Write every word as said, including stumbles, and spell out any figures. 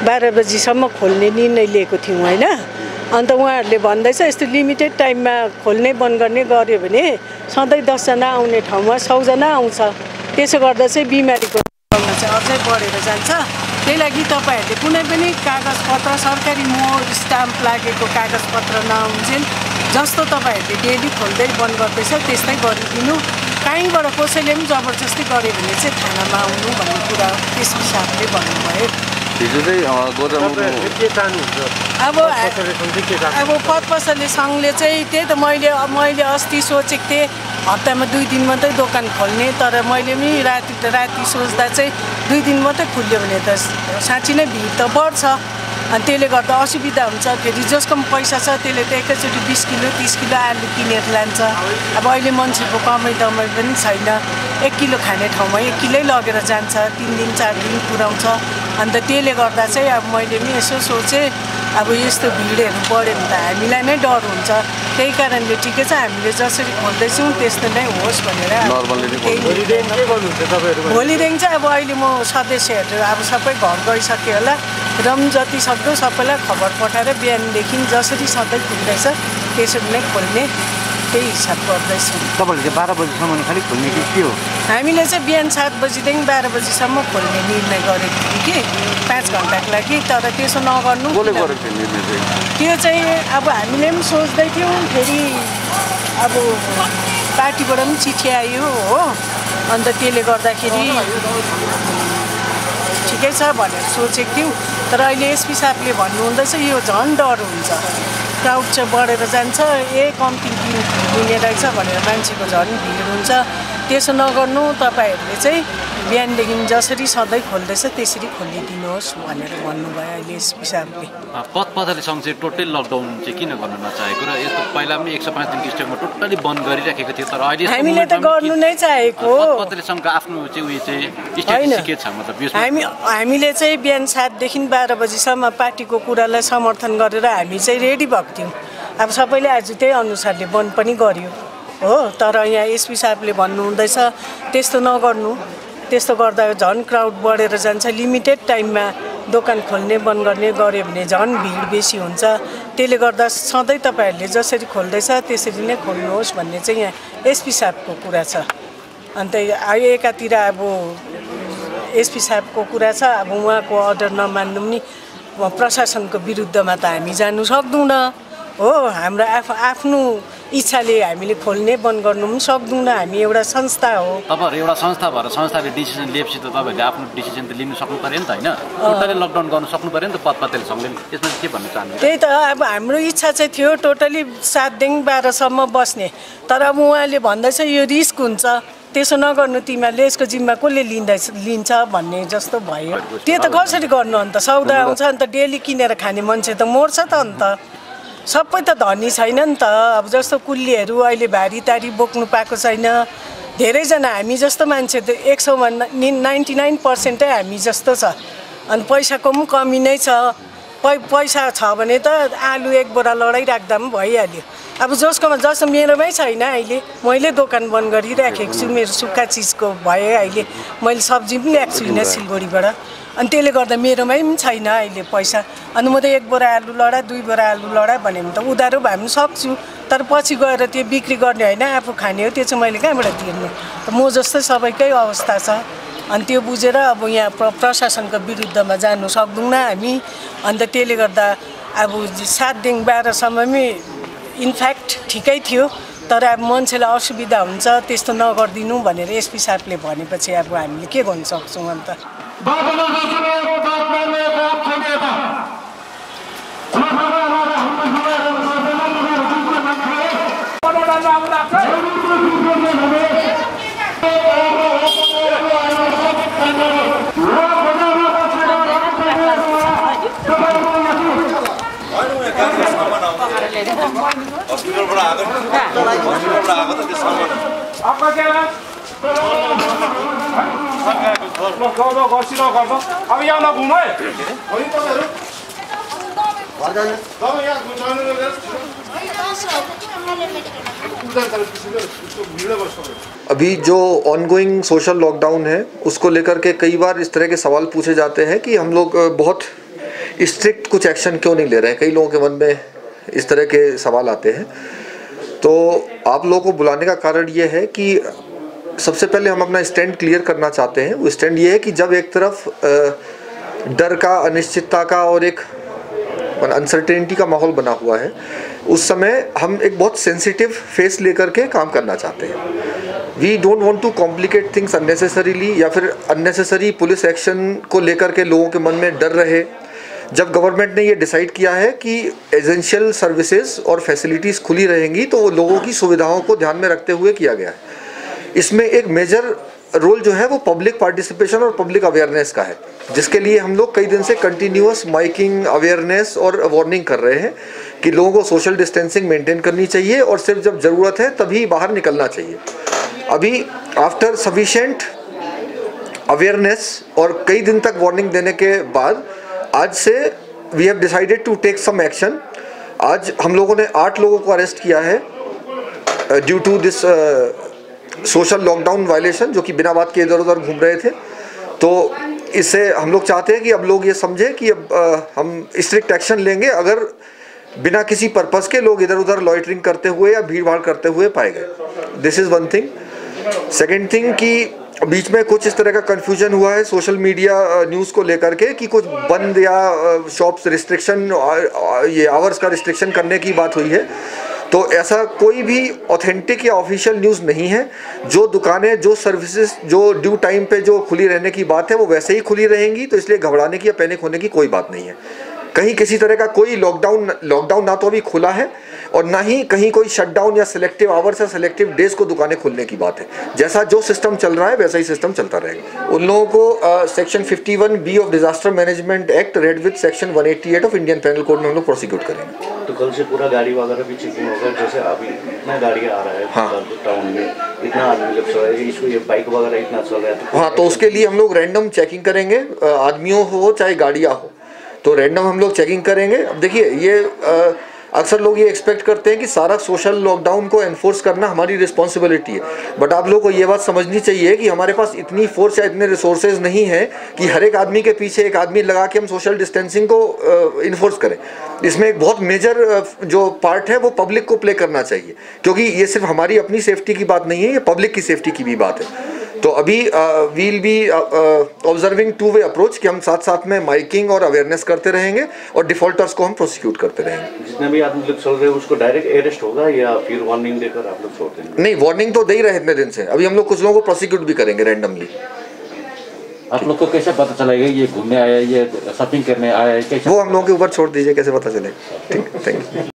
बाह्र बजीसम्म खोल्ने निर्णय लिएको थियौँ होइन। अन्त उहाँहरूले भन्दैछ यस्तो लिमिटेड टाइममा खोल्ने बन्द गर्ने गर्यो भने सधैँ दसजना आउने ठाउँमा सौजना आउँछ। त्यसो गर्दा चाहिँ बिमारीको प्रब्लम चाहिँ अझै बढेर जान्छ। त्यही लागि तपाईँहरूले कुनै पनि कागजपत्र सरकारी मोहर स्टाम्प लागेको कागजपत्र नआउँछन् जस्तो तपाईँहरूले डेली खोल्दै बन्द गर्दैछ त्यस्तै गरिदिनु। कहीँबाट कसैले पनि जबरजस्ती गर्यो भने चाहिँ थानामा आउनु भन्ने कुरा त्यस हिसाबले भन्नुभयो। अब अब पथ पसले सङ्घले चाहिँ त्यही त मैले मैले अस्ति सोचेको थिएँ हप्तामा दुई दिन मात्रै दोकान खोल्ने, तर मैले पनि राति राति सोच्दा चाहिँ दुई दिन मात्रै खुल्यो भने त साँच्ची नै भिड त बढ्छ। अनि त्यसले गर्दा असुविधा हुन्छ। फेरि जसको पैसा छ त्यसले त एकैचोटि बिस किलो तिस किलो आलु किनेर लान्छ। अब अहिले मान्छेको कमाइ दमाई पनि छैन। एक किलो खाने ठाउँमा एक किलै लगेर जान्छ, तिन दिन चार दिन पुऱ्याउँछ। अन्त त्यसले गर्दा चाहिँ अब मैले पनि यसो सोचेँ अब यस्तो भिडहरू बढ्यो भने त हामीलाई नै डर हुन्छ। त्यही कारणले ठिकै छ हामीले जसरी खोल्दैछौँ त्यस्तो नै होस् भनेर। भोलिदेखि चाहिँ अब अहिले म सदस्यहरू अब सबै घर गइसक्यो होला र पनि जति सक्दो सबैलाई खबर पठाएर बिहानदेखि जसरी सधैँ खुल्दैछ त्यसरी नै खोल्ने त्यही हिसाब गर्दैछौँ। तपाईँहरूले चाहिँ बाह्र बजीसम्म खालि खोल्ने कि के हो? हामीले चाहिँ बिहान सात बजीदेखि बाह्र बजीसम्म खोल्ने निर्णय गरेको थियौँ कि पाँच घन्टाको लागि, तर त्यसो नगर्नु। त्यो चाहिँ अब हामीले पनि सोच्दै थियौँ, फेरि अब पार्टीबाट पनि चिठी आयो हो। अन्त त्यसले गर्दाखेरि ठिकै छ भनेर सोचेको थियौँ, तर अहिले एसपी साहबले भन्नुहुँदैछ यो झन् डर हुन्छ, क्राउड चाहिँ बढेर जान्छ, ए कम्ती दिन दिने रहेछ भनेर मान्छेको झन् भिड हुन्छ। त्यसो नगर्नु, तपाईँहरूले चाहिँ बिहानदेखि जसरी सधैँ खोल्दैछ त्यसरी खोलिदिनुहोस् भनेर भन्नुभयो अहिले एसपी साहबले। पथ पथले सँग चाहिँ टोटल लकडाउन चाहिँ किन गर्न नचाहेको र यस्तो पहिला पनि एक सय पाँच दिनको स्टेपमा टोटली बन्द गरिराखेको थियो, तर अहिले हामीले त गर्नु नै चाहेको हो। पथ पथले सँगको आफ्नो चाहिँ उयो चाहिँ स्ट्याटिस्टिक के छ मतलब हामी हामीले चाहिँ बिहान सातदेखि बाह्र बजीसम्म पार्टीको कुरालाई समर्थन गरेर हामी चाहिँ रेडी भएको थियौँ। अब सबैले आज त्यही अनुसारले बन्द पनि गर्यो हो। तर यहाँ एसपी साहबले भन्नुहुँदैछ त्यस्तो नगर्नु, त्यस्तो गर्दा झन् क्राउड बढेर जान्छ, लिमिटेड टाइममा दोकान खोल्ने बन्द गर्ने गर्यो भने झन् भिड बेसी हुन्छ। त्यसले गर्दा सधैँ तपाईँहरूले जसरी खोल्दैछ त्यसरी नै खोल्नुहोस् भन्ने चाहिँ यहाँ एसपी साहबको कुरा छ। अन्त एकातिर अब एसपी साहबको कुरा छ, अब उहाँको अर्डर नमान्नु पनि प्रशासनको विरुद्धमा त हामी जानु सक्दैनौँ हो। हाम्रो आफ आफ्नो इच्छाले हामीले खोल्ने बन्द गर्नु पनि सक्दैनौँ, हामी एउटा संस्था हो। तपाईँहरू एउटा संस्था भएर संस्थाले डिसिजन लिएपछि त तपाईँहरूले आफ्नो डिसिजन त लिनु सक्नु पऱ्यो नि त होइन? टोटली लकडाउन गर्नु सक्नु पऱ्यो नि त पथ पथले सँगले। यसमा के भन्न चाहनुहुन्छ? त्यही त अब हाम्रो इच्छा चाहिँ थियो टोटली सातदेखि बाह्रसम्म बस्ने, तर अब उहाँले भन्दैछ यो रिस्क हुन्छ, त्यसो नगर्नु, तिमीहरूले यसको जिम्मा कसले लिँदैछ लिन्छ भन्ने जस्तो भयो। त्यो त कसरी गर्नु? अन्त सौदा आउँछ, अन्त डेली किनेर खाने मान्छे त मर्छ त। अन्त सबै त धनी छैन नि त। अब जस्तो कुल्लीहरू अहिले भारी तारी बोक्नु पाएको छैन। धेरैजना हामी जस्तो मान्छे त एक सौमा नाइन्टी नाइन पर्सेन्टै हामी जस्तो छ। अनि पैसाको पनि कमी नै छ। पै पैसा छ भने त आलु एक बोरा लडाइराख्दा पनि भइहाल्यो। अब जसकोमा जस्तो मेरोमै छैन, अहिले मैले दोकान बन्द गरिराखेको छु, मेरो सुक्खा चिजको भए अहिले मैले सब्जी पनि ल्याएको छुइनँ सिलगढीबाट। अनि त्यसले गर्दा मेरोमै पनि छैन अहिले पैसा। अनि म त एक बोरा आलु लडा दुई बोरा आलु लडा भने त उधारो भए पनि सक्छु, तर पछि गएर त्यो बिक्री गर्ने होइन, आफू खाने हो, त्यो चाहिँ मैले कहाँबाट तिर्नु? त म जस्तै सबैकै अवस्था छ। अनि त्यो बुझेर अब यहाँ प्र प्रशासनको विरुद्धमा जानु सक्दैनौँ हामी। अन्त त्यसले गर्दा अब सातदेखि बाह्रसम्ममै इनफ्याक्ट ठिकै थियो, तर अब मान्छेलाई असुविधा हुन्छ, त्यस्तो नगरिदिनु भनेर एसपी साहबले भनेपछि अब हामीले के गर्न सक्छौँ? अन्त हॉस्पिटलबाट आएको हॉस्पिटलबाट आएको त त्यो सामान आपका क्या है गर्दा गर्सी नगर्दा अब यहाँ नघुम है होइन तपाईँहरू तपाईँ यहाँ घुम्नु अभी जो ऑनगोइंग सोशल लॉकडाउन है उसको लेकर के कई बार इस तरह के सवाल पूछे जाते हैं कि हम लोग बहुत स्ट्रिक्ट कुछ एक्शन क्यों नहीं ले रहे हैं? कई लोगों के मन में इस तरह के सवाल आते हैं। तो आप लोगों को बुलाने का कारण ये है कि सबसे पहले हम अपना स्टैंड क्लियर करना चाहते हैं। वो स्टैंड ये है कि जब एक तरफ डर का, अनिश्चितता का और एक अनसर्टेनिटी का माहौल बना हुआ है, उस समय हम एक बहुत सेंसिटिव फेस लेकर के काम करना चाहते हैं। We don't want to complicate things unnecessarily, या फिर अननेसेसरी पुलिस एक्शन को लेकर के लोगों के मन में डर रहे। जब गवर्नमेंट ने ये डिसाइड किया है कि एसेंशियल सर्विसेज और फैसिलिटीज़ खुली रहेंगी, तो वो लोगों की सुविधाओं को ध्यान में रखते हुए किया गया है। इसमें एक मेजर रोल जो है वो पब्लिक पार्टिसिपेशन और पब्लिक अवेयरनेस का है, जिसके लिए हम लोग कई दिन से कंटिन्यूअस माइकिंग, अवेयरनेस और वार्निंग कर रहे हैं कि लोगों को सोशल डिस्टेंसिंग मेंटेन करनी चाहिए और सिर्फ जब ज़रूरत है तभी बाहर निकलना चाहिए। अभी आफ्टर सफिशिएंट अवेयरनेस और कई दिन तक वार्निंग देने के बाद आज से we have decided to take some action. आज हम लोगों ने आठ लोगों को अरेस्ट किया है due to this social lockdown violation, जो कि बिना बात के इधर उधर घूम रहे थे। तो इससे हम लोग चाहते हैं कि अब लोग ये समझें कि अब आ, हम स्ट्रिक्ट एक्शन लेंगे अगर बिना किसी पर्पस के लोग इधर उधर लॉइटरिंग करते हुए या भीड़ भाड़ करते हुए पाए गए। This is one thing. Second thing कि बीच में कुछ इस तरह का कन्फ्यूजन हुआ है सोशल मीडिया न्यूज़ को लेकर के कि कुछ बंद या शॉप्स रिस्ट्रिक्शन, ये आवर्स का रिस्ट्रिक्शन करने की बात हुई है। तो ऐसा कोई भी ऑथेंटिक या ऑफिशियल न्यूज़ नहीं है। जो दुकानें, जो सर्विसेज जो ड्यू टाइम पे जो खुली रहने की बात है वो वैसे ही खुली रहेंगी, तो इसलिए घबराने की या पैनिक होने की कोई बात नहीं है। कहीं किसी तरह का कोई लॉकडाउन लॉकडाउन ना तो अभी खुला है और ना ही कहीं कोई शटडाउन या सिलेक्टिव आवर्स या सिलेक्टिव डेज को दुकानें खुलने की बात है। जैसा जो सिस्टम चल रहा है वैसा ही सिस्टम चलता रहेगा। उन लोगों को section fifty one B of disaster management act read with section one eighty eight of Indian penal code में हम लोग प्रोसिक्यूट करेंगे। तो कल से पूरा गाड़ी वगैरह भी चेकिंग होगा, जैसे अभी इतना गाड़ी आ रहा है। हाँ। टाउन में इतना आदमी जब चल रहा है, इसको ये बाइक वगैरह इतना चल रहा है, तो हाँ, तो उसके लिए हम लोग रैंडम चेकिंग करेंगे, आदमियों हो चाहे गाड़ियाँ हो, तो रैंडम हम लोग चेकिंग करेंगे। अब देखिए, ये आ, अक्सर लोग ये एक्सपेक्ट करते हैं कि सारा सोशल लॉकडाउन को एनफोर्स करना हमारी रिस्पॉन्सिबिलिटी है, बट आप लोगों को ये बात समझनी चाहिए कि हमारे पास इतनी फोर्स या इतने रिसोर्सेज नहीं है कि हर एक आदमी के पीछे एक आदमी लगा के हम सोशल डिस्टेंसिंग को इन्फोर्स करें। इसमें एक बहुत मेजर जो पार्ट है वो पब्लिक को प्ले करना चाहिए, क्योंकि ये सिर्फ हमारी अपनी सेफ्टी की बात नहीं है, ये पब्लिक की सेफ्टी की भी बात है। तो अभी we will be observing two way approach कि हम साथ साथ में माइकिंग और अवेयरनेस करते रहेंगे और डिफॉल्टर्स को हम प्रोसिक्यूट करते रहेंगे। जितने भी आदमी लोग चल रहे हैं उसको डायरेक्ट अरेस्ट होगा या फिर वार्निंग देकर आप लोग छोड़ देंगे? नहीं, वार्निंग तो दे ही रहे इतने दिन से। अभी हम लोग कुछ लोगों को प्रोसिक्यूट भी करेंगे रैंडमली। आप लोग को कैसे पता चलेगा ये घूमने आया है, ये शॉपिंग करने आया है, कैसे? वो हम लोगों के ऊपर छोड़ दीजिए, कैसे पता चलेगा। ठीक, थैंक यू।